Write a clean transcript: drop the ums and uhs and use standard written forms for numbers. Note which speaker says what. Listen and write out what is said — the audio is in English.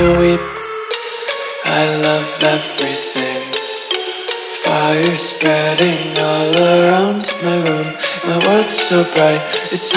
Speaker 1: you weep. I love everything. Fire spreading all around my room. My world's so bright, it's